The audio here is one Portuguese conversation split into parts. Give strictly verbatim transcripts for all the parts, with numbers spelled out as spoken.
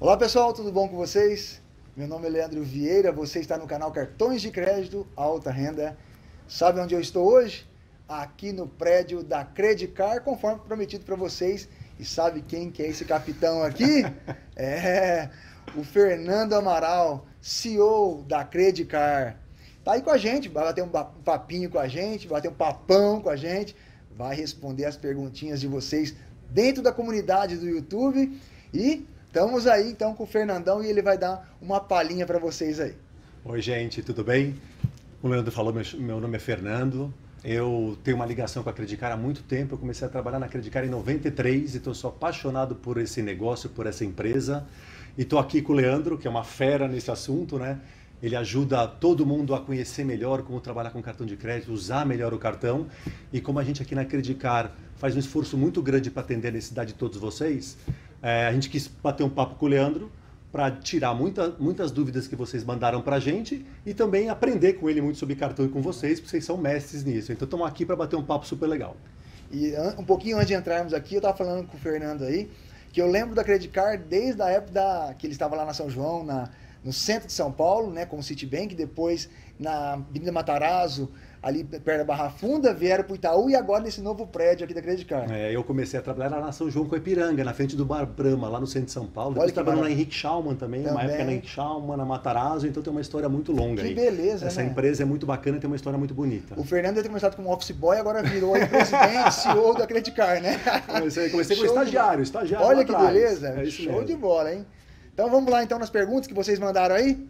Olá pessoal, tudo bom com vocês? Meu nome é Leandro Vieira, você está no canal Cartões de Crédito Alta Renda. Sabe onde eu estou hoje? Aqui no prédio da Credicar, conforme prometido para vocês. E sabe quem que é esse capitão aqui? É o Fernando Amaral, C E O da Credicar. Tá aí com a gente, vai bater um papinho com a gente, vai bater um papão com a gente, vai responder as perguntinhas de vocês dentro da comunidade do YouTube. E estamos aí então com o Fernandão e ele vai dar uma palhinha para vocês aí. Oi gente, tudo bem? O Leandro falou, meu, meu nome é Fernando, eu tenho uma ligação com a Credicar há muito tempo, eu comecei a trabalhar na Credicar em noventa e três, então eu sou apaixonado por esse negócio, por essa empresa, e estou aqui com o Leandro, que é uma fera nesse assunto, né? Ele ajuda todo mundo a conhecer melhor como trabalhar com cartão de crédito, usar melhor o cartão, e como a gente aqui na Credicar faz um esforço muito grande para atender a necessidade de todos vocês, é, a gente quis bater um papo com o Leandro, para tirar muita, muitas dúvidas que vocês mandaram para a gente e também aprender com ele muito sobre cartão e com vocês, porque vocês são mestres nisso. Então estamos aqui para bater um papo super legal. E um pouquinho antes de entrarmos aqui, eu estava falando com o Fernando aí, que eu lembro da Credicar desde a época da, que ele estava lá na São João, na, no centro de São Paulo, né, com o Citibank, depois na Avenida Matarazzo, ali perto da Barra Funda, vieram para o Itaú e agora nesse novo prédio aqui da Credicar. É, eu comecei a trabalhar lá na São João com Ipiranga, na frente do Bar Brahma, lá no centro de São Paulo. Depois trabalhando na Henrique Schaumann também, também, uma época na Henrique Schaumann, na Matarazzo, então tem uma história muito longa que aí. Que beleza, Essa né? empresa é muito bacana e tem uma história muito bonita. O Fernando ia ter começado como office boy, agora virou aí presidente, C E O da Credicar, né? Comecei, comecei como estagiário, estagiário Olha que atrás. beleza, É show mesmo. de bola, hein? Então vamos lá então nas perguntas que vocês mandaram aí.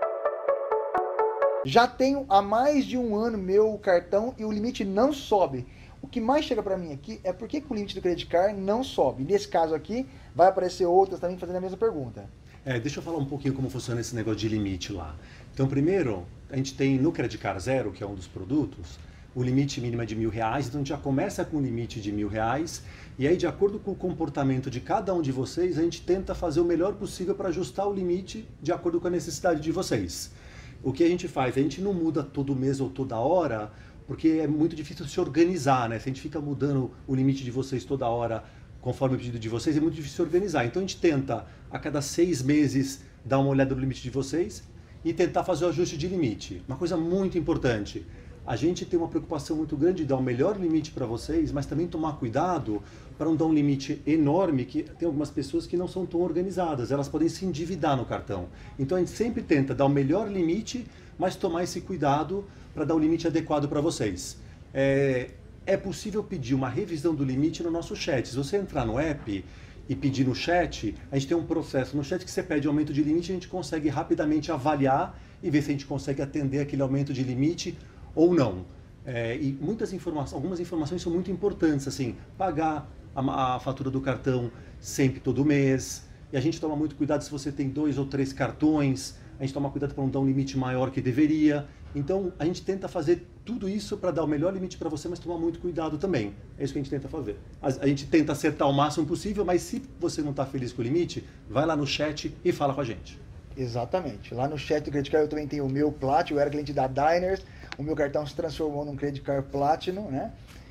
Já tenho há mais de um ano meu cartão e o limite não sobe. O que mais chega para mim aqui é por que, que o limite do Credicar não sobe. Nesse caso aqui, vai aparecer outras também fazendo a mesma pergunta. É, deixa eu falar um pouquinho como funciona esse negócio de limite lá. Então, primeiro, a gente tem no Credicar Zero, que é um dos produtos, o limite mínimo é de mil reais, então a gente já começa com um limite de mil reais, e aí, de acordo com o comportamento de cada um de vocês, a gente tenta fazer o melhor possível para ajustar o limite de acordo com a necessidade de vocês. O que a gente faz? A gente não muda todo mês ou toda hora, porque é muito difícil se organizar, né? Se a gente fica mudando o limite de vocês toda hora, conforme o pedido de vocês, é muito difícil se organizar. Então a gente tenta, a cada seis meses, dar uma olhada no limite de vocês e tentar fazer o ajuste de limite. Uma coisa muito importante, a gente tem uma preocupação muito grande de dar o melhor limite para vocês, mas também tomar cuidado para não dar um limite enorme, que tem algumas pessoas que não são tão organizadas, elas podem se endividar no cartão. Então a gente sempre tenta dar o melhor limite, mas tomar esse cuidado para dar o limite adequado para vocês. É, é possível pedir uma revisão do limite no nosso chat. Se você entrar no app e pedir no chat, a gente tem um processo no chat que você pede aumento de limite, a gente consegue rapidamente avaliar e ver se a gente consegue atender aquele aumento de limite ou não. É, e muitas informações, algumas informações são muito importantes, assim, pagar a, a fatura do cartão sempre todo mês, e a gente toma muito cuidado se você tem dois ou três cartões, a gente toma cuidado para não dar um limite maior que deveria. Então a gente tenta fazer tudo isso para dar o melhor limite para você, mas tomar muito cuidado também. É isso que a gente tenta fazer. A, a gente tenta acertar o máximo possível, mas se você não está feliz com o limite, vai lá no chat e fala com a gente. Exatamente. Lá no chat do Credicar eu também tenho o meu Platinum, eu era cliente da Diners, o meu cartão se transformou num Credicar Platinum, né?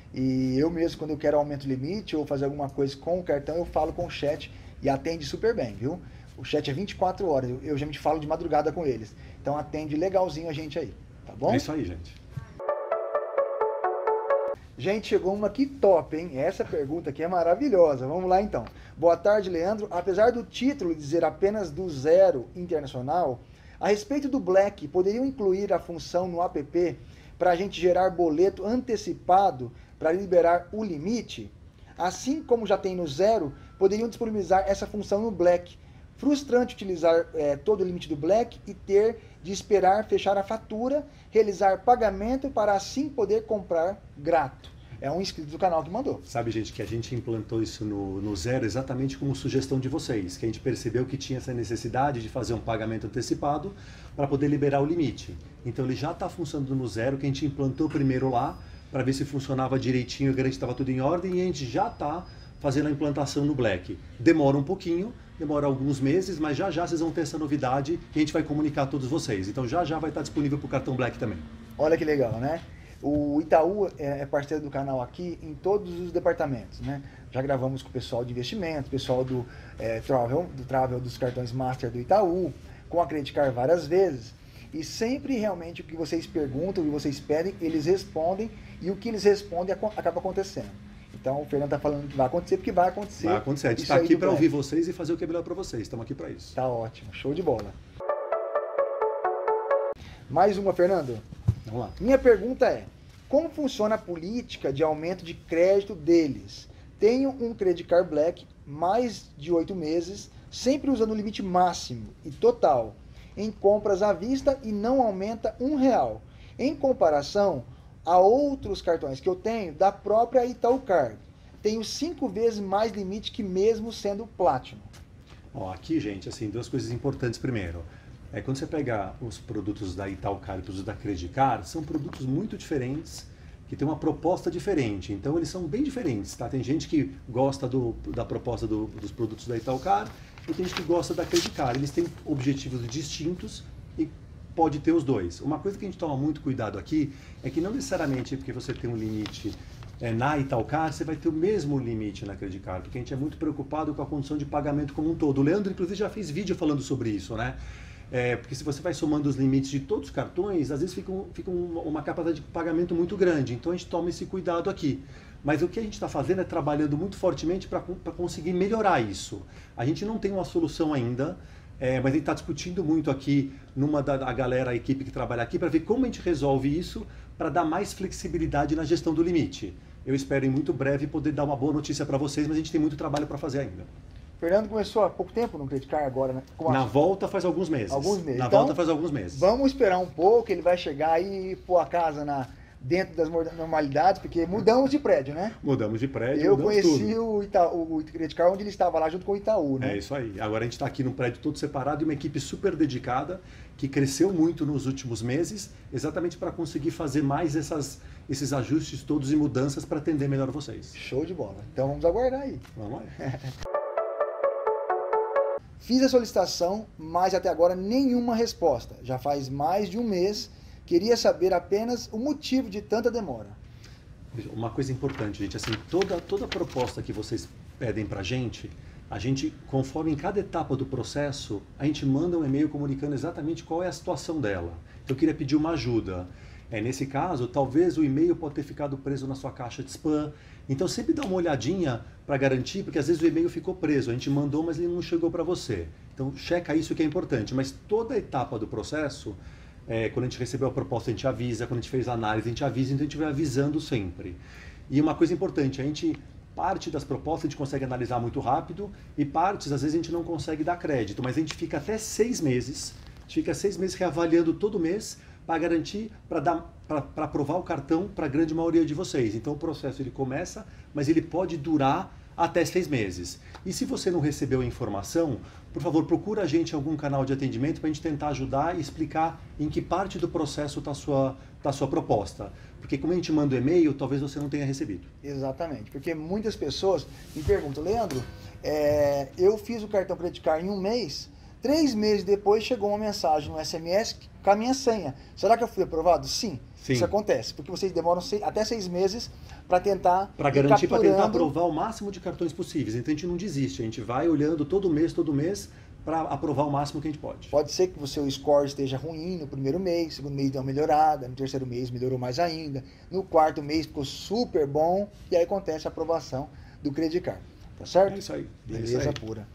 E eu mesmo, quando eu quero aumento de limite ou fazer alguma coisa com o cartão, eu falo com o chat e atende super bem, viu? O chat é vinte e quatro horas, eu, eu já me falo de madrugada com eles. Então atende legalzinho a gente aí, tá bom? É isso aí, gente. Gente, chegou uma aqui top, hein? Essa pergunta aqui é maravilhosa. Vamos lá então. Boa tarde, Leandro. Apesar do título dizer apenas do Zero Internacional, a respeito do Black, poderiam incluir a função no app para a gente gerar boleto antecipado para liberar o limite? Assim como já tem no Zero, poderiam disponibilizar essa função no Black. Frustrante utilizar é, todo o limite do Black e ter de esperar fechar a fatura, realizar pagamento para assim poder comprar grato. É um inscrito do canal que mandou. Sabe, gente, que a gente implantou isso no, no Zero exatamente como sugestão de vocês, que a gente percebeu que tinha essa necessidade de fazer um pagamento antecipado para poder liberar o limite. Então ele já está funcionando no Zero, que a gente implantou primeiro lá, para ver se funcionava direitinho, garantir que estava tudo em ordem, e a gente já está fazendo a implantação no Black. Demora um pouquinho, demora alguns meses, mas já já vocês vão ter essa novidade e a gente vai comunicar a todos vocês. Então já já vai estar disponível para o cartão Black também. Olha que legal, né? O Itaú é parceiro do canal aqui em todos os departamentos, né? Já gravamos com o pessoal de investimento, pessoal do, é, travel, do Travel dos cartões Master do Itaú, com a Credicar várias vezes. E sempre realmente o que vocês perguntam, o que vocês pedem, eles respondem e o que eles respondem acaba acontecendo. Então o Fernando está falando que vai acontecer porque vai acontecer. Vai acontecer. A gente está aqui para ouvir vocês e fazer o que é melhor para vocês. Estamos aqui para isso. Tá ótimo. Show de bola. Mais uma, Fernando. Vamos lá. Minha pergunta é, como funciona a política de aumento de crédito deles? Tenho um Credicar Black mais de oito meses, sempre usando o limite máximo e total em compras à vista e não aumenta um real. Em comparação a outros cartões que eu tenho da própria Itaú Card, tenho cinco vezes mais limite que mesmo sendo Platinum. Ó, aqui, gente, assim, duas coisas importantes primeiro. É, quando você pegar os produtos da Itaú Card e os produtos da Credicar, são produtos muito diferentes, que tem uma proposta diferente. Então, eles são bem diferentes, tá? Tem gente que gosta do, da proposta do, dos produtos da Itaú Card e tem gente que gosta da Credicar. Eles têm objetivos distintos e pode ter os dois. Uma coisa que a gente toma muito cuidado aqui é que não necessariamente porque você tem um limite é, na Itaú Card, você vai ter o mesmo limite na Credicar, porque a gente é muito preocupado com a condição de pagamento como um todo. O Leandro, inclusive, já fez vídeo falando sobre isso, né? É, porque se você vai somando os limites de todos os cartões, às vezes fica, um, fica uma, uma capacidade de pagamento muito grande. Então a gente toma esse cuidado aqui. Mas o que a gente está fazendo é trabalhando muito fortemente para conseguir melhorar isso. A gente não tem uma solução ainda, é, mas a gente está discutindo muito aqui numa da a galera, a equipe que trabalha aqui, para ver como a gente resolve isso para dar mais flexibilidade na gestão do limite. Eu espero em muito breve poder dar uma boa notícia para vocês, mas a gente tem muito trabalho para fazer ainda. Fernando começou há pouco tempo no Credicar agora, né? Como Na a... volta faz alguns meses. Alguns meses. Na então, volta faz alguns meses. Vamos esperar um pouco, ele vai chegar aí e pôr a casa na, dentro das normalidades, porque mudamos de prédio, né? Mudamos de prédio, Eu mudamos conheci tudo. o, Itaú, o Credicar onde ele estava lá junto com o Itaú, né? É isso aí. Agora a gente está aqui num prédio todo separado e uma equipe super dedicada, que cresceu muito nos últimos meses, exatamente para conseguir fazer mais essas, esses ajustes todos e mudanças para atender melhor vocês. Show de bola. Então vamos aguardar aí. Vamos lá. Fiz a solicitação, mas até agora nenhuma resposta. Já faz mais de um mês. Queria saber apenas o motivo de tanta demora. Uma coisa importante, gente, assim, toda, toda proposta que vocês pedem para a gente, a gente, conforme em cada etapa do processo, a gente manda um e-mail comunicando exatamente qual é a situação dela. Então, eu queria pedir uma ajuda. É, nesse caso, talvez o e-mail pode ter ficado preso na sua caixa de spam. Então, sempre dá uma olhadinha para garantir, porque às vezes o e-mail ficou preso. A gente mandou, mas ele não chegou para você. Então, checa isso que é importante. Mas toda a etapa do processo, é, quando a gente recebeu a proposta, a gente avisa. Quando a gente fez a análise, a gente avisa. Então, a gente vai avisando sempre. E uma coisa importante, a gente... Parte das propostas a gente consegue analisar muito rápido e partes, às vezes, a gente não consegue dar crédito. Mas a gente fica até seis meses, a gente fica seis meses reavaliando todo mês para garantir, para dar, para aprovar o cartão para a grande maioria de vocês. Então o processo ele começa, mas ele pode durar até seis meses. E se você não recebeu a informação, por favor, procura a gente em algum canal de atendimento para a gente tentar ajudar e explicar em que parte do processo está a sua, tá a sua proposta. Porque como a gente manda o e-mail, talvez você não tenha recebido. Exatamente, porque muitas pessoas me perguntam, Leandro, é, eu fiz o cartão Credicar em um mês, três meses depois chegou uma mensagem no S M S com a minha senha. Será que eu fui aprovado? Sim, Sim. Isso acontece, porque vocês demoram seis, até seis meses para tentar... Para garantir, para tentar aprovar o máximo de cartões possíveis. Então a gente não desiste, a gente vai olhando todo mês, todo mês, para aprovar o máximo que a gente pode. Pode ser que o seu score esteja ruim no primeiro mês, no segundo mês deu uma melhorada, no terceiro mês melhorou mais ainda, no quarto mês ficou super bom, e aí acontece a aprovação do Credicar. Tá certo? É isso aí. Beleza é isso aí. pura.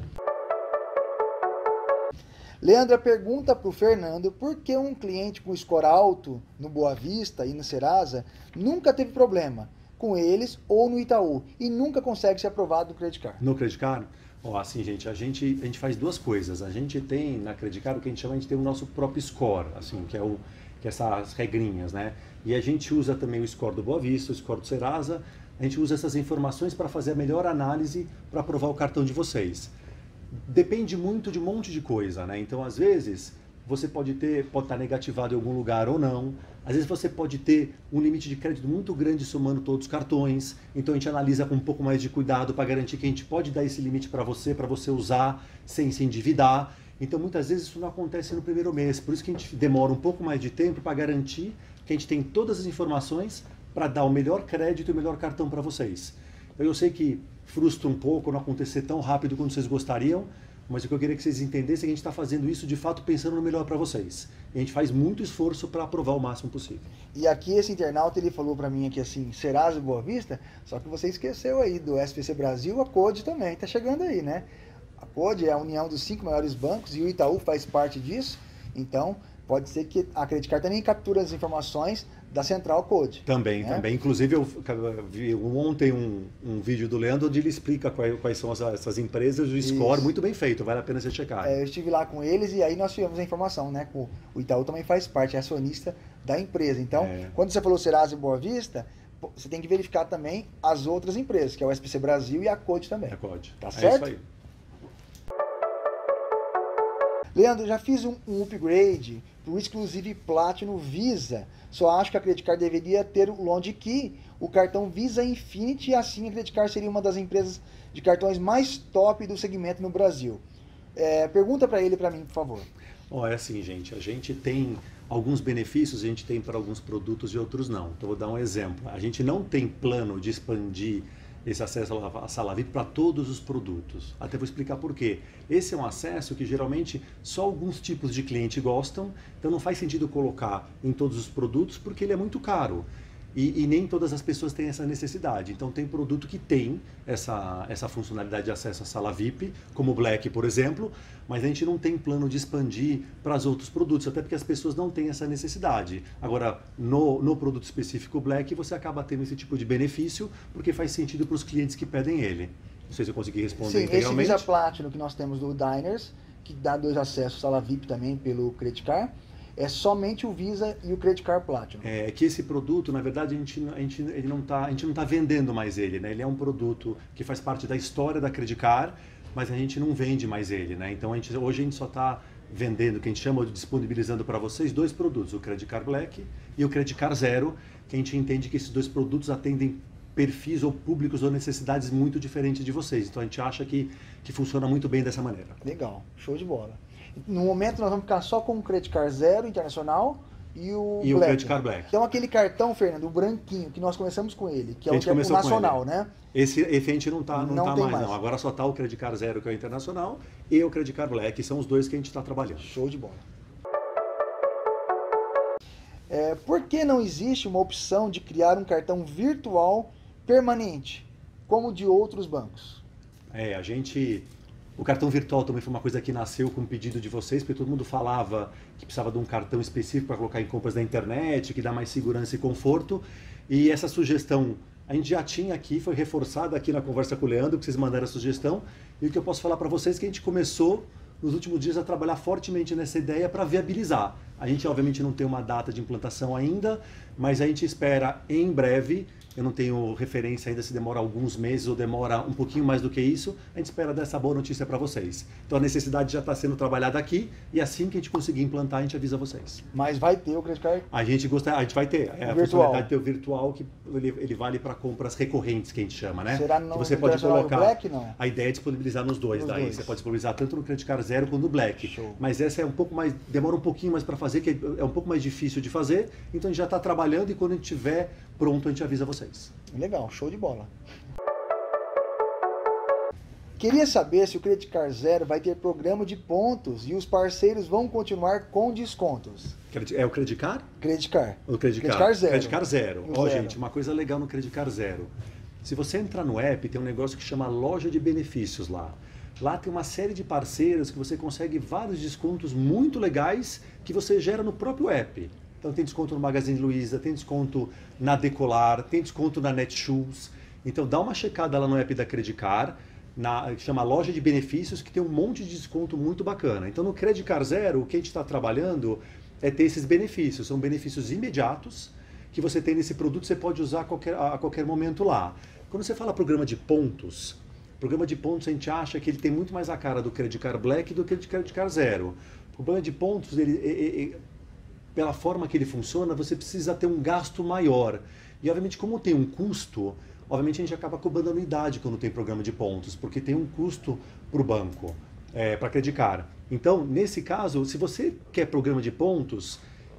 Leandra pergunta para o Fernando por que um cliente com score alto no Boa Vista e no Serasa nunca teve problema com eles ou no Itaú e nunca consegue ser aprovado no Credicar. No Credicar? Ó, assim, gente, a gente, a gente faz duas coisas. A gente tem na Credicar o que a gente chama, a gente tem o nosso próprio score, assim, que é, o, que é essas regrinhas, né? E a gente usa também o score do Boa Vista, o score do Serasa. A gente usa essas informações para fazer a melhor análise para aprovar o cartão de vocês. Depende muito de um monte de coisa, né? Então, às vezes, você pode ter, pode estar negativado em algum lugar ou não. Às vezes você pode ter um limite de crédito muito grande somando todos os cartões. Então, a gente analisa com um pouco mais de cuidado para garantir que a gente pode dar esse limite para você, para você usar sem se endividar. Então, muitas vezes isso não acontece no primeiro mês. Por isso que a gente demora um pouco mais de tempo para garantir que a gente tem todas as informações para dar o melhor crédito e o melhor cartão para vocês. Então, eu sei que frustra um pouco não acontecer tão rápido quanto vocês gostariam, mas o que eu queria que vocês entendessem é que a gente está fazendo isso de fato pensando no melhor para vocês. E a gente faz muito esforço para aprovar o máximo possível. E aqui esse internauta ele falou para mim aqui assim, Serasa e Boa Vista, só que você esqueceu aí do S P C Brasil, a Code também está chegando aí, né? A Code é a união dos cinco maiores bancos e o Itaú faz parte disso, então pode ser que a Credicar também capture as informações da Central Code. Também, né? também. Inclusive, eu vi ontem um, um vídeo do Leandro onde ele explica quais, quais são as, essas empresas, o score, Isso. muito bem feito, vale a pena você checar. É, eu estive lá com eles e aí nós tivemos a informação, né? O Itaú também faz parte, é acionista da empresa. Então, é. quando você falou Serasa e Boa Vista, você tem que verificar também as outras empresas, que é o S P C Brasil e a Code também. A Code. Tá certo? É isso aí. Leandro, já fiz um, um upgrade para o Exclusive Platinum Visa. Só acho que a Credicar deveria ter o Loan Key, o cartão Visa Infinity, e assim a Credicar seria uma das empresas de cartões mais top do segmento no Brasil. É, pergunta para ele para mim, por favor. Oh, é assim, gente, a gente tem alguns benefícios, a gente tem para alguns produtos e outros não. Então, vou dar um exemplo. A gente não tem plano de expandir esse acesso à sala V I P para todos os produtos. Até vou explicar por quê. Esse é um acesso que geralmente só alguns tipos de cliente gostam, então não faz sentido colocar em todos os produtos porque ele é muito caro. E, e nem todas as pessoas têm essa necessidade. Então tem produto que tem essa, essa funcionalidade de acesso à sala V I P, como o Black, por exemplo, mas a gente não tem plano de expandir para os outros produtos, até porque as pessoas não têm essa necessidade. Agora, no, no produto específico Black, você acaba tendo esse tipo de benefício, porque faz sentido para os clientes que pedem ele. Não sei se eu consegui responder Sim, integralmente. Esse Visa Platinum que nós temos do Diners, que dá dois acessos à sala V I P também pelo Credicar, é somente o Visa e o Credicar Platinum. É que esse produto, na verdade, a gente, a gente, ele não tá, a gente não está vendendo mais ele, né? Ele é um produto que faz parte da história da Credicar, mas a gente não vende mais ele, né? Então, a gente, hoje a gente só está vendendo, que a gente chama de disponibilizando para vocês, dois produtos, o Credicar Black e o Credicar Zero, que a gente entende que esses dois produtos atendem perfis ou públicos ou necessidades muito diferentes de vocês. Então, a gente acha que, que funciona muito bem dessa maneira. Legal, show de bola. No momento nós vamos ficar só com o Credicar Zero Internacional e o e Black. o Credicar Black. Então aquele cartão, Fernando, o branquinho, que nós começamos com ele, que é o, que é o nacional, né? Esse, esse a gente não está não não tá tem mais, mais, não. Agora só está o Credicar Zero, que é o internacional, e o Credicar Black, que são os dois que a gente está trabalhando. Show de bola. É, por que não existe uma opção de criar um cartão virtual permanente, como de outros bancos? É, a gente... O cartão virtual também foi uma coisa que nasceu com um pedido de vocês, porque todo mundo falava que precisava de um cartão específico para colocar em compras da internet, que dá mais segurança e conforto. E essa sugestão a gente já tinha aqui, foi reforçada aqui na conversa com o Leandro, que vocês mandaram a sugestão. E o que eu posso falar para vocês é que a gente começou nos últimos dias a trabalhar fortemente nessa ideia para viabilizar. A gente obviamente não tem uma data de implantação ainda, mas a gente espera em breve. Eu não tenho referência ainda se demora alguns meses ou demora um pouquinho mais do que isso. A gente espera dar essa boa notícia para vocês. Então a necessidade já está sendo trabalhada aqui e assim que a gente conseguir implantar, a gente avisa vocês. Mas vai ter o Credicar? A gente gosta, a gente vai ter. É a funcionalidade de ter o virtual, que ele, ele vale para compras recorrentes, que a gente chama, né? Será no que você pode colocar. No Black, não? A ideia é disponibilizar nos dois, nos daí. Dois. Você pode disponibilizar tanto no Credicar Zero quanto no Black. Show. Mas essa é um pouco mais, demora um pouquinho mais para fazer, que é um pouco mais difícil de fazer. Então a gente já está trabalhando e quando a gente tiver pronto, a gente avisa vocês. Legal, show de bola. Queria saber se o Credicar Zero vai ter programa de pontos e os parceiros vão continuar com descontos. É o Credicar? Credicar. O Credicar. Credicar Zero. Credicar Zero. Ó, zero. gente, uma coisa legal no Credicar Zero. Se você entrar no app, tem um negócio que chama loja de benefícios lá. Lá tem uma série de parceiros que você consegue vários descontos muito legais que você gera no próprio app. Então tem desconto no Magazine Luiza, tem desconto na Decolar, tem desconto na Netshoes. Então dá uma checada lá no app da Credicar, na, que chama Loja de Benefícios, que tem um monte de desconto muito bacana. Então no Credicar Zero, o que a gente está trabalhando é ter esses benefícios. São benefícios imediatos que você tem nesse produto, você pode usar a qualquer, a qualquer momento lá. Quando você fala programa de pontos, programa de pontos a gente acha que ele tem muito mais a cara do Credicar Black do que do Credicar Zero. O programa de pontos, ele... ele, ele pela forma que ele funciona, você precisa ter um gasto maior. E, obviamente, como tem um custo, obviamente a gente acaba cobrando anuidade quando tem programa de pontos, porque tem um custo para o banco, é, para Credicar. Então, nesse caso, se você quer programa de pontos,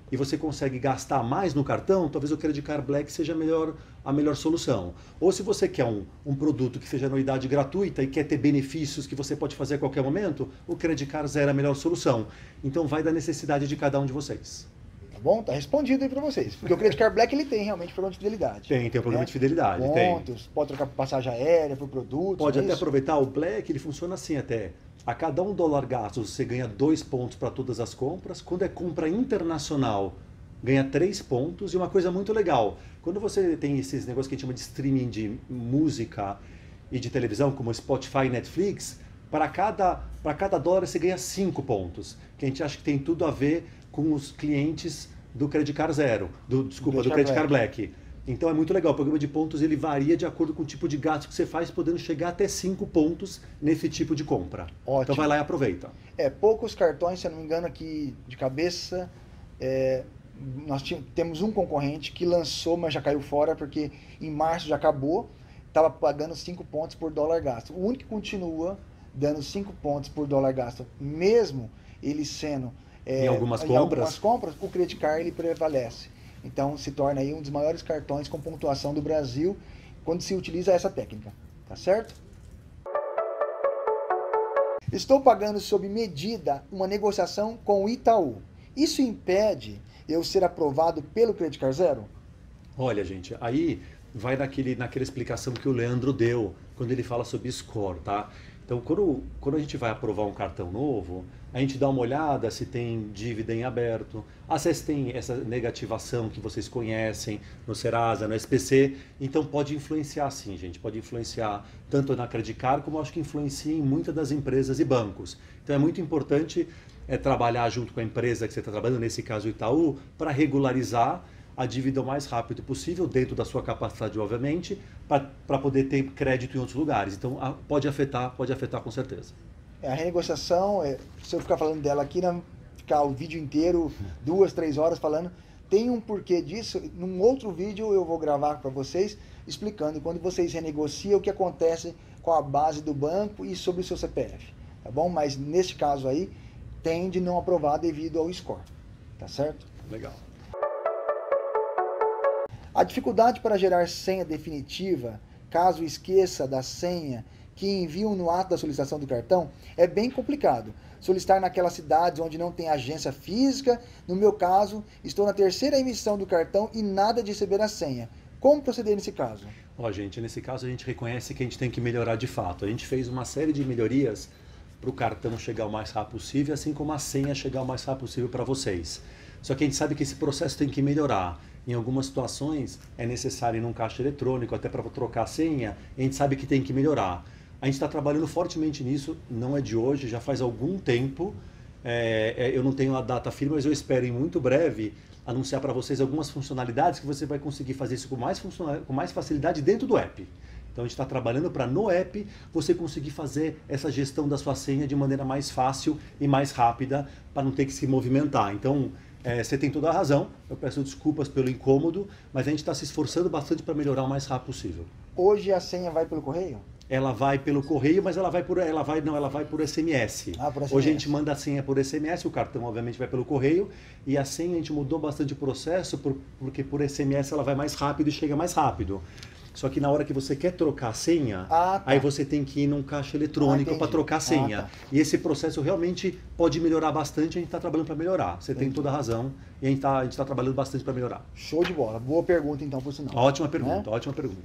e você consegue gastar mais no cartão, talvez o Credit Card Black seja a melhor, a melhor solução. Ou se você quer um, um produto que seja anuidade gratuita e quer ter benefícios que você pode fazer a qualquer momento, o Credit Card Zero é a melhor solução. Então vai da necessidade de cada um de vocês. Tá bom? Tá respondido aí para vocês. Porque o Credit Card Black ele tem realmente programa de fidelidade. Tem, tem um programa né? de fidelidade. Pontos, tem. pode trocar por passagem aérea, por produtos. Pode é até isso? aproveitar o Black, ele funciona assim até. A cada um dólar gasto, você ganha dois pontos para todas as compras. Quando é compra internacional, ganha três pontos. E uma coisa muito legal, quando você tem esses negócios que a gente chama de streaming de música e de televisão, como Spotify e Netflix, para cada, para cada dólar você ganha cinco pontos. Que a gente acha que tem tudo a ver com os clientes do Credit Card Zero, do, desculpa, Credit do Credit Card Card Black. Então é muito legal, o programa de pontos ele varia de acordo com o tipo de gasto que você faz, podendo chegar até cinco pontos nesse tipo de compra. Ótimo. Então vai lá e aproveita. É, poucos cartões, se eu não me engano aqui de cabeça, é, nós tínhamos, temos um concorrente que lançou, mas já caiu fora, porque em março já acabou, estava pagando cinco pontos por dólar gasto. O único que continua dando cinco pontos por dólar gasto, mesmo ele sendo... É, em algumas em compras, algumas compras, o Credit Card ele prevalece. Então se torna aí um dos maiores cartões com pontuação do Brasil quando se utiliza essa técnica, tá certo? Estou pagando sob medida uma negociação com o Itaú. Isso impede eu ser aprovado pelo Credit Card Zero? Olha, gente, aí vai naquele, naquela explicação que o Leandro deu quando ele fala sobre score, tá? Então, quando, quando a gente vai aprovar um cartão novo, a gente dá uma olhada se tem dívida em aberto, às vezes tem essa negativação que vocês conhecem no Serasa, no S P C, então pode influenciar sim, gente, pode influenciar tanto na Credit Card como acho que influencia em muitas das empresas e bancos. Então é muito importante é, trabalhar junto com a empresa que você está trabalhando, nesse caso o Itaú, para regularizar a dívida o mais rápido possível, dentro da sua capacidade, obviamente, para poder ter crédito em outros lugares. Então, a, pode afetar, pode afetar com certeza. É, a renegociação, é, se eu ficar falando dela aqui, né, ficar o vídeo inteiro, duas, três horas falando, tem um porquê disso. Num outro vídeo eu vou gravar para vocês, explicando quando vocês renegociam o que acontece com a base do banco e sobre o seu C P F, tá bom? Mas neste caso aí, tem de não aprovar devido ao score, tá certo? Legal. A dificuldade para gerar senha definitiva, caso esqueça da senha que enviam no ato da solicitação do cartão, é bem complicado. Solicitar naquelas cidades onde não tem agência física, no meu caso, estou na terceira emissão do cartão e nada de receber a senha. Como proceder nesse caso? Ó, gente, nesse caso a gente reconhece que a gente tem que melhorar de fato. A gente fez uma série de melhorias para o cartão chegar o mais rápido possível, assim como a senha chegar o mais rápido possível para vocês. Só que a gente sabe que esse processo tem que melhorar. Em algumas situações é necessário ir num caixa eletrônico, até para trocar a senha, a gente sabe que tem que melhorar. A gente está trabalhando fortemente nisso, não é de hoje, já faz algum tempo. É, é, eu não tenho a data firme, mas eu espero em muito breve anunciar para vocês algumas funcionalidades que você vai conseguir fazer isso com mais, com mais facilidade dentro do app. Então a gente está trabalhando para no app você conseguir fazer essa gestão da sua senha de maneira mais fácil e mais rápida para não ter que se movimentar. Então é, você tem toda a razão, eu peço desculpas pelo incômodo, mas a gente está se esforçando bastante para melhorar o mais rápido possível. Hoje a senha vai pelo correio? Ela vai pelo correio, mas ela vai por, ela vai, não, ela vai por S M S. Ah, por S M S. Hoje a gente manda a senha por S M S, o cartão obviamente vai pelo correio, e a senha a gente mudou bastante o processo, por, porque por S M S ela vai mais rápido e chega mais rápido. Só que na hora que você quer trocar a senha, ah, tá. aí você tem que ir num caixa eletrônico ah, para trocar a senha. Ah, tá. E esse processo realmente pode melhorar bastante, a gente está trabalhando para melhorar. Você entendi. Tem toda a razão e a gente está tá trabalhando bastante para melhorar. Show de bola. Boa pergunta então, por sinal. Ótima pergunta, né? ótima pergunta.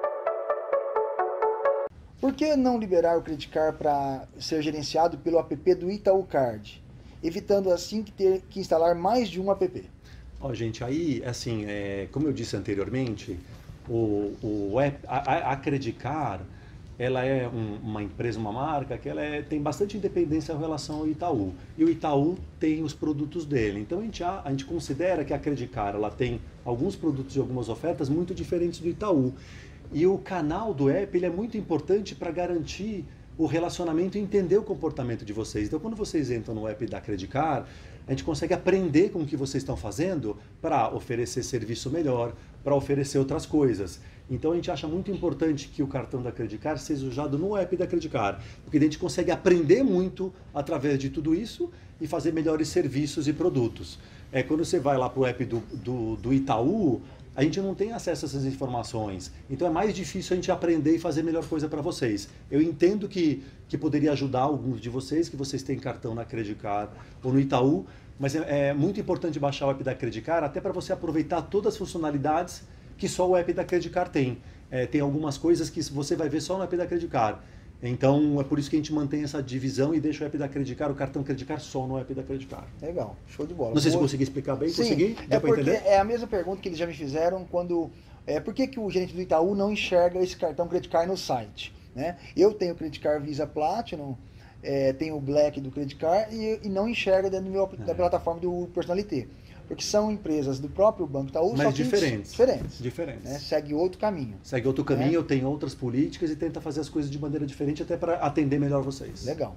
Por que não liberar o Credit Card para ser gerenciado pelo app do Itaú Card, evitando assim que ter que instalar mais de um app? Ó, gente, aí, assim, é, como eu disse anteriormente, o, o app, a, a Credit Card, ela é um, uma empresa, uma marca que ela é, tem bastante independência em relação ao Itaú. E o Itaú tem os produtos dele. Então a gente, a, a gente considera que a Credit Card ela tem alguns produtos e algumas ofertas muito diferentes do Itaú. E o canal do app ele é muito importante para garantir o relacionamento e entender o comportamento de vocês. Então, quando vocês entram no app da Credicar, a gente consegue aprender com o que vocês estão fazendo para oferecer serviço melhor, para oferecer outras coisas. Então, a gente acha muito importante que o cartão da Credicar seja usado no app da Credicar, porque a gente consegue aprender muito através de tudo isso e fazer melhores serviços e produtos. É, quando você vai lá para o app do, do, do Itaú, a gente não tem acesso a essas informações. Então é mais difícil a gente aprender e fazer melhor coisa para vocês. Eu entendo que, que poderia ajudar alguns de vocês, que vocês têm cartão na Credicar ou no Itaú, mas é, é muito importante baixar o app da Credicar até para você aproveitar todas as funcionalidades que só o app da Credicar tem. É, tem algumas coisas que você vai ver só no app da Credicar. Então, é por isso que a gente mantém essa divisão e deixa o app da Credicar, o cartão Credicar só no app da Credicar. Legal, show de bola. Não sei Boa. se consegui explicar bem, Sim, consegui? Deu é pra porque entender? é a mesma pergunta que eles já me fizeram quando... É, por que, que o gerente do Itaú não enxerga esse cartão Credicar no site? Né? Eu tenho o Credicar Visa Platinum, é, tenho o Black do Credicar e, e não enxerga dentro do meu, É. da plataforma do Personalité. Porque são empresas do próprio Banco Itaú, Mas só que diferentes. diferentes. Diferentes. Né? Segue outro caminho. Segue outro caminho, É. tem outras políticas e tenta fazer as coisas de maneira diferente até para atender melhor vocês. Legal.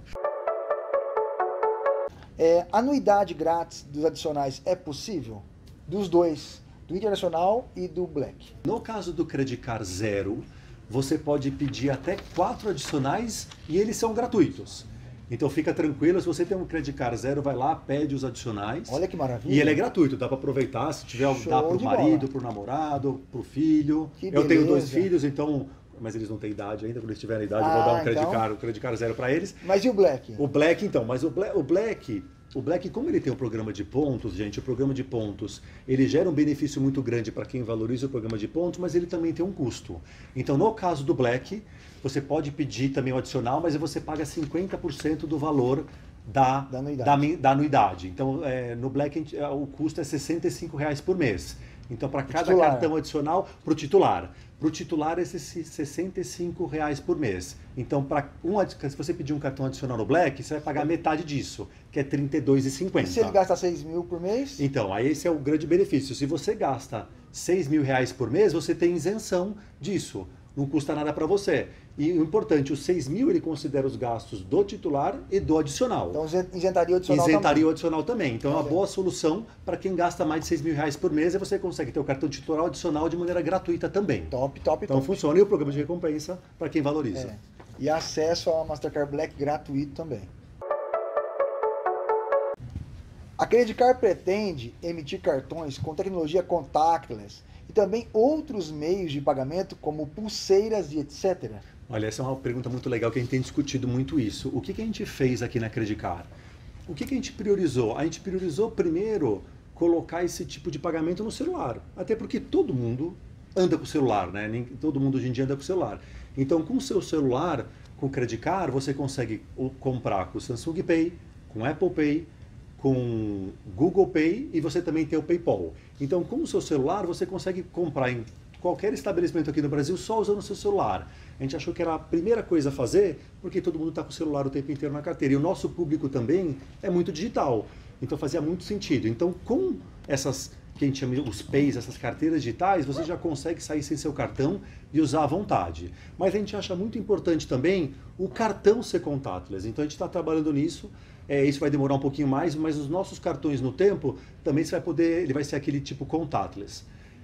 É, anuidade grátis dos adicionais é possível? Dos dois, do Internacional e do Black. No caso do Credicar Zero, você pode pedir até quatro adicionais e eles são gratuitos. Então fica tranquilo, se você tem um Credicar Zero, vai lá, pede os adicionais. Olha que maravilha. E ele é gratuito, dá para aproveitar, se tiver, Show dá para o de marido, bola. para o namorado, para o filho. Que Eu tenho dois beleza. filhos, então, mas eles não têm idade ainda, quando eles tiverem idade, eu Ah, vou dar um então. Credicar, um Credicar Zero para eles. Mas e o Black? O Black, então, mas o Black, o Black, o Black, como ele tem um programa de pontos, gente, o programa de pontos, ele gera um benefício muito grande para quem valoriza o programa de pontos, mas ele também tem um custo. Então, no caso do Black, você pode pedir também o adicional, mas você paga cinquenta por cento do valor da, Da anuidade. da, mi- da anuidade. Então, é, no Black, a gente- é, o custo é sessenta e cinco reais por mês. Então, para cada titular. cartão adicional, para o titular. Para o titular, esses sessenta e cinco reais por mês. Então, pra um, adi- se você pedir um cartão adicional no Black, você vai pagar metade disso, que é trinta e dois reais e cinquenta E se ele gasta seis mil por mês? Então, aí esse é o grande benefício. Se você gasta seis mil reais por mês, você tem isenção disso. Não custa nada para você. E o importante, os seis mil ele considera os gastos do titular e do adicional. Então isentaria o adicional Isentaria o também. adicional também. Então é uma Olha. boa solução para quem gasta mais de seis mil reais por mês e você consegue ter o cartão titular adicional de maneira gratuita também. Top, top, Então top. funciona. E o programa de recompensa para quem valoriza. É. E acesso ao Mastercard Black gratuito também. A Credicar pretende emitir cartões com tecnologia contactless e também outros meios de pagamento como pulseiras e etcétera. Olha, essa é uma pergunta muito legal que a gente tem discutido muito isso. O que, que a gente fez aqui na Credicar? O que, que a gente priorizou? A gente priorizou primeiro colocar esse tipo de pagamento no celular. Até porque todo mundo anda com o celular, né? Nem, todo mundo hoje em dia anda com o celular. Então, com o seu celular, com o Credicar, você consegue o- comprar com o Samsung Pay, com o Apple Pay, com Google Pay e você também tem o PayPal. Então, com o seu celular, você consegue comprar em qualquer estabelecimento aqui no Brasil só usando o seu celular. A gente achou que era a primeira coisa a fazer, porque todo mundo está com o celular o tempo inteiro na carteira. E o nosso público também é muito digital. Então fazia muito sentido. Então, com essas, que a gente chama de os Pays, essas carteiras digitais, você já consegue sair sem seu cartão e usar à vontade. Mas a gente acha muito importante também o cartão ser contactless. Então a gente está trabalhando nisso. É, isso vai demorar um pouquinho mais, mas os nossos cartões no tempo também você vai poder, ele vai ser aquele tipo contactless.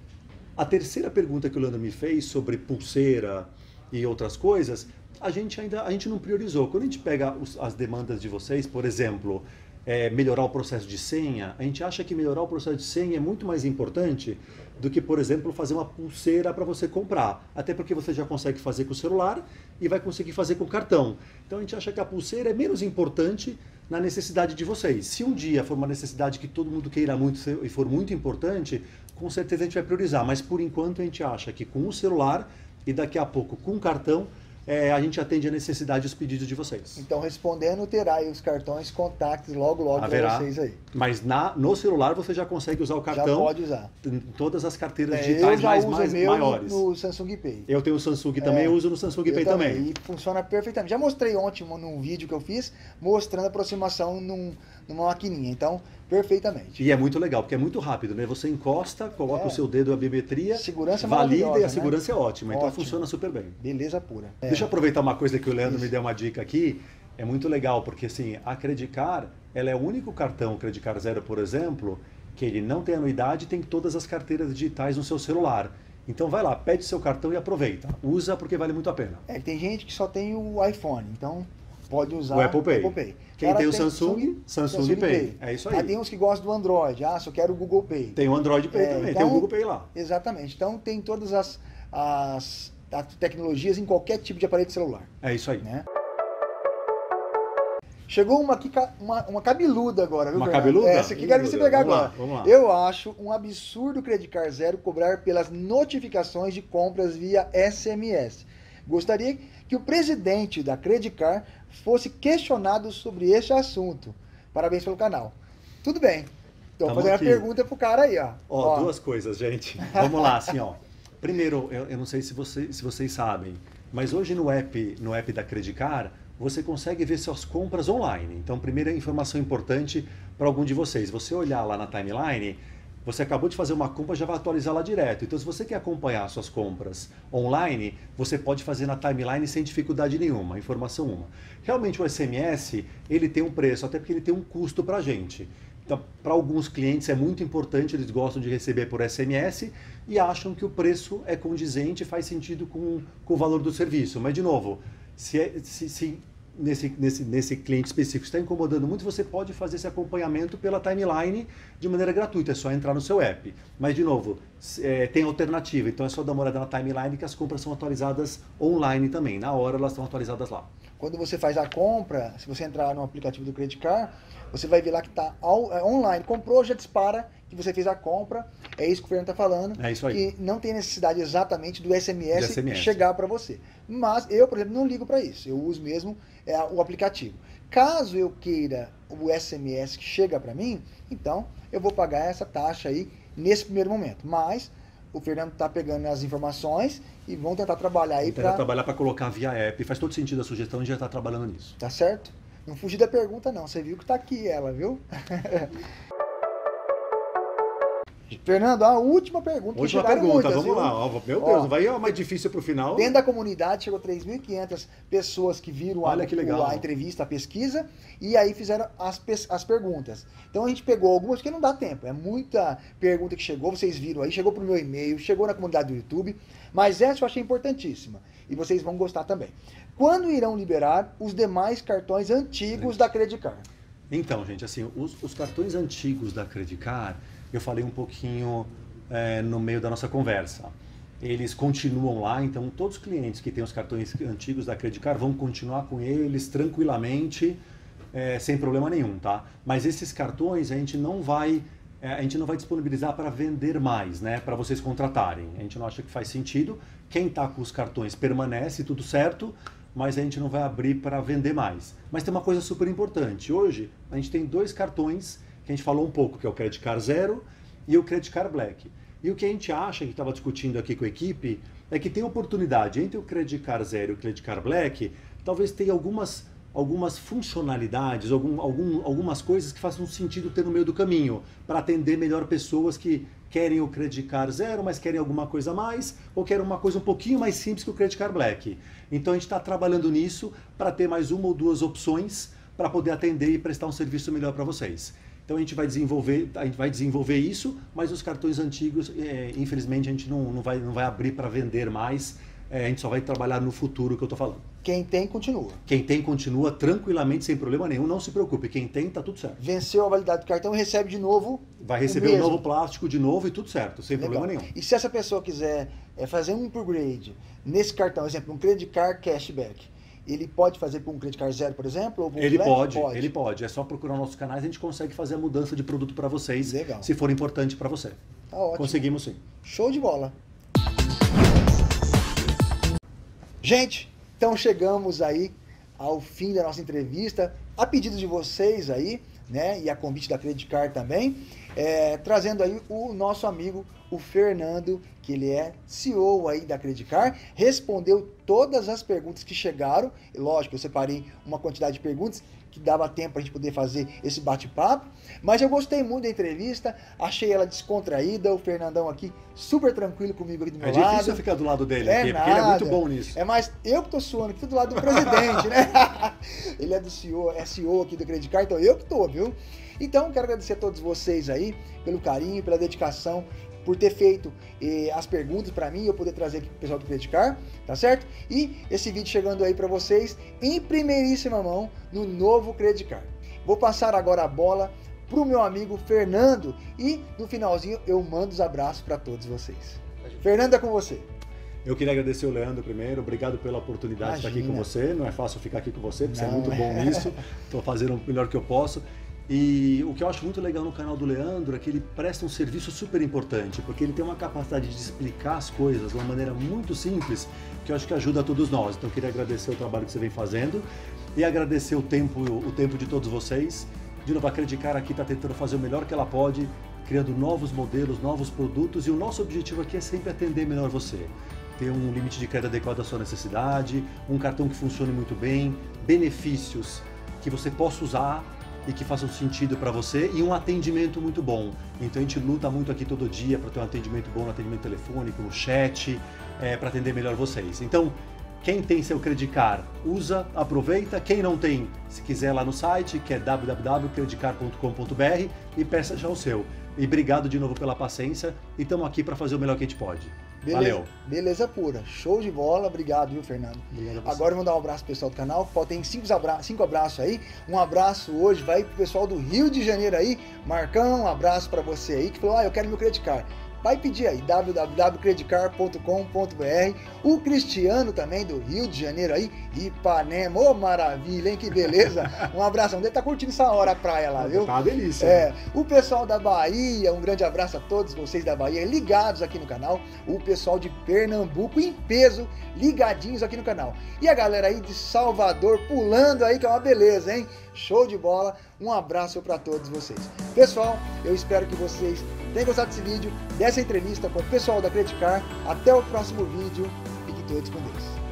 A terceira pergunta que o Leandro me fez sobre pulseira e outras coisas, a gente ainda a gente não priorizou. Quando a gente pega os, as demandas de vocês, por exemplo, é, melhorar o processo de senha, a gente acha que melhorar o processo de senha é muito mais importante do que, por exemplo, fazer uma pulseira para você comprar. Até porque você já consegue fazer com o celular e vai conseguir fazer com o cartão. Então a gente acha que a pulseira é menos importante na necessidade de vocês. Se um dia for uma necessidade que todo mundo queira muito e for muito importante, com certeza a gente vai priorizar. Mas por enquanto a gente acha que com o celular e daqui a pouco com o cartão, é, a gente atende a necessidade e os pedidos de vocês. Então, respondendo, terá aí os cartões contactless logo, logo para Haverá, vocês aí. mas na, no celular você já consegue usar o Já cartão pode usar. em todas as carteiras É, eu digitais já mais, uso mais o meu maiores. no, no Samsung Pay. Eu tenho o Samsung também, É, eu uso no Samsung Eu Pay também. E funciona perfeitamente. Já mostrei ontem num vídeo que eu fiz, mostrando a aproximação num, numa maquininha. Então, perfeitamente. E é muito legal, porque é muito rápido, né? Você encosta, coloca É. o seu dedo na biometria, Segurança valida e a maravilhosa, segurança né? é ótima. Então Ótimo. funciona super bem. Beleza pura. É. Deixa eu aproveitar uma coisa que o Leandro Isso. me deu uma dica aqui. É muito legal, porque assim, a Credicar, ela é o único cartão Credicar Zero, por exemplo, que ele não tem anuidade e tem todas as carteiras digitais no seu celular. Então vai lá, pede seu cartão e aproveita. Usa porque vale muito a pena. É, tem gente que só tem o iPhone, então pode usar O Apple Pay. Apple Pay. Quem Cara, tem o Samsung, Samsung Pay. É isso aí. Aí tem uns que gostam do Android, ah, só quero o Google Pay. Tem o Android Pay É, também, então- tem o Google Pay lá. Exatamente. Então tem todas as, as, as tecnologias em qualquer tipo de aparelho celular, É isso aí. né? Chegou uma, aqui, ca- uma, uma cabeluda agora, viu, Uma Fernando? cabeluda? Essa aqui Ih, quero meu você Deus, pegar vamos lá, agora. vamos lá. Eu acho um absurdo o Credicar Zero cobrar pelas notificações de compras via S M S. Gostaria que o presidente da Credicar fosse questionado sobre este assunto. Parabéns pelo canal. Tudo bem. Então, Tamo fazendo aqui. a pergunta pro cara aí, ó. Ó, duas coisas, gente. Vamos lá, assim, ó. Primeiro, eu, eu não sei se, você, se vocês sabem, mas hoje no app, no app da Credicar, você consegue ver suas compras online. Então, primeira informação importante para algum de vocês. Você olhar lá na timeline, você acabou de fazer uma compra, já vai atualizar lá direto. Então, se você quer acompanhar suas compras online, você pode fazer na timeline sem dificuldade nenhuma. Informação uma. Realmente o S M S, ele tem um preço, até porque ele tem um custo para a gente. Então, para alguns clientes é muito importante, eles gostam de receber por S M S e acham que o preço é condizente, faz sentido com, com o valor do serviço. Mas, de novo, se, é, se, se nesse, nesse, nesse cliente específico está incomodando muito, você pode fazer esse acompanhamento pela timeline de maneira gratuita, é só entrar no seu app. Mas, de novo, é, tem alternativa, então é só dar uma olhada na timeline que as compras são atualizadas online também, na hora elas estão atualizadas lá. Quando você faz a compra, se você entrar no aplicativo do Credicar, você vai ver lá que está online. Comprou, já dispara que você fez a compra. É isso que o Fernando está falando. É isso aí. Que não tem necessidade exatamente do S M S, De S M S. chegar para você. Mas eu, por exemplo, não ligo para isso. Eu uso mesmo é, o aplicativo. Caso eu queira o S M S que chega para mim, então eu vou pagar essa taxa aí nesse primeiro momento. Mas o Fernando está pegando as informações e vão tentar trabalhar aí Tentar para... trabalhar para colocar via app, faz todo sentido a sugestão, a gente já está trabalhando nisso. Tá certo? Não fugir da pergunta, não. Você viu que tá aqui ela, viu? Fernando, a última pergunta. Última chegaram pergunta, muitas, vamos viu? lá. Ó, meu Ó, Deus, vai é mais difícil para o final. Dentro da comunidade chegou três mil e quinhentas pessoas que viram Olha a, que legal. a entrevista, a pesquisa, e aí fizeram as, pes- as perguntas. Então a gente pegou algumas que não dá tempo. É muita pergunta que chegou, vocês viram aí, chegou pro meu e-mail, chegou na comunidade do YouTube, mas essa eu achei importantíssima. E vocês vão gostar também. Quando irão liberar os demais cartões antigos da Credicar? Então, gente, assim, os, os cartões antigos da Credicar, eu falei um pouquinho é, no meio da nossa conversa. Eles continuam lá, então todos os clientes que têm os cartões antigos da Credicar vão continuar com eles tranquilamente, é, sem problema nenhum, tá? Mas esses cartões a gente não vai, é, a gente não vai disponibilizar para vender mais, né? Para vocês contratarem. A gente não acha que faz sentido. Quem está com os cartões permanece, tudo certo, mas a gente não vai abrir para vender mais. Mas tem uma coisa super importante. Hoje, a gente tem dois cartões que a gente falou um pouco, que é o Credicar Zero e o Credicar Black. E o que a gente acha, que estava discutindo aqui com a equipe, é que tem oportunidade entre o Credicar Zero e o Credicar Black, talvez tenha algumas, algumas funcionalidades, algum, algum, algumas coisas que façam sentido ter no meio do caminho, para atender melhor pessoas que querem o Credicar Zero, mas querem alguma coisa a mais, ou querem uma coisa um pouquinho mais simples que o Credicar Black. Então a gente está trabalhando nisso para ter mais uma ou duas opções para poder atender e prestar um serviço melhor para vocês. Então a gente vai desenvolver, a gente vai desenvolver isso, mas os cartões antigos, é, infelizmente, a gente não, não, vai, não vai abrir para vender mais, é, a gente só vai trabalhar no futuro que eu estou falando. Quem tem, continua. Quem tem, continua tranquilamente, sem problema nenhum, não se preocupe, quem tem, tá tudo certo. Venceu a validade do cartão e recebe de novo. Vai receber o um mesmo. novo plástico de novo e tudo certo, sem Legal. problema nenhum. E se essa pessoa quiser é, fazer um upgrade nesse cartão, exemplo, um Credicar Cashback, ele pode fazer com um Credicar Zero, por exemplo? Ou com um Ele Black? pode, ele pode. É só procurar nossos canais, a gente consegue fazer a mudança de produto para vocês, Legal. se for importante para você. Tá ótimo. Conseguimos sim. Show de bola. Gente, então chegamos aí ao fim da nossa entrevista, a pedido de vocês aí, né, e a convite da Credicar também, é, trazendo aí o nosso amigo, o Fernando, que ele é C E O aí da Credicar, respondeu todas as perguntas que chegaram, e lógico, eu separei uma quantidade de perguntas que dava tempo para a gente poder fazer esse bate-papo, mas eu gostei muito da entrevista, achei ela descontraída, o Fernandão aqui super tranquilo comigo aqui do meu é lado. É difícil ficar do lado dele é aqui, nada. porque ele é muito bom nisso. É mais eu que tô suando aqui do lado do presidente, né? Ele é do C E O, é C E O aqui do Credicar, então eu que tô, viu? Então, quero agradecer a todos vocês aí pelo carinho, pela dedicação, por ter feito eh, as perguntas para mim e eu poder trazer aqui pro pessoal do Credicar, tá certo? E esse vídeo chegando aí para vocês em primeiríssima mão no novo Credicar. Vou passar agora a bola pro meu amigo Fernando e no finalzinho eu mando os abraços para todos vocês. Fernando, é com você. Eu queria agradecer o Leandro primeiro, obrigado pela oportunidade Imagina. de estar aqui com você. Não é fácil ficar aqui com você, porque Não, você é muito é. bom nisso. Estou fazendo o melhor que eu posso. E o que eu acho muito legal no canal do Leandro é que ele presta um serviço super importante, porque ele tem uma capacidade de explicar as coisas de uma maneira muito simples, que eu acho que ajuda a todos nós. Então eu queria agradecer o trabalho que você vem fazendo e agradecer o tempo, o tempo de todos vocês. De novo, a Credicar aqui está tentando fazer o melhor que ela pode, criando novos modelos, novos produtos, e o nosso objetivo aqui é sempre atender melhor você. Ter um limite de crédito adequado à sua necessidade, um cartão que funcione muito bem, benefícios que você possa usar e que façam sentido para você e um atendimento muito bom. Então a gente luta muito aqui todo dia para ter um atendimento bom no atendimento telefônico, no chat, é, para atender melhor vocês. Então, quem tem seu Credicar, usa, aproveita. Quem não tem, se quiser lá no site, que é w w w ponto credicar ponto com ponto b r, e peça já o seu. E obrigado de novo pela paciência e estamos aqui para fazer o melhor que a gente pode. Beleza, Valeu. Beleza pura. Show de bola. Obrigado, viu, Fernando? Agora eu vou dar um abraço pro pessoal do canal. Tem cinco, abra cinco abraços aí. Um abraço hoje vai pro pessoal do Rio de Janeiro aí. Marcão, um abraço para você aí que falou, ah, eu quero meu Credicar. Vai pedir aí, w w w ponto credicar ponto com ponto b r. O Cristiano também, do Rio de Janeiro aí, Ipanema, ô oh, maravilha, hein, que beleza. Um abraço, ele tá curtindo essa hora a praia lá, viu? Tá uma delícia. É, né? O pessoal da Bahia, um grande abraço a todos vocês da Bahia, ligados aqui no canal. O pessoal de Pernambuco, em peso, ligadinhos aqui no canal. E a galera aí de Salvador, pulando aí, que é uma beleza, hein? Show de bola, um abraço para todos vocês. Pessoal, eu espero que vocês tenham gostado desse vídeo, dessa entrevista com o pessoal da Credicar. Até o próximo vídeo, fiquem todos com Deus.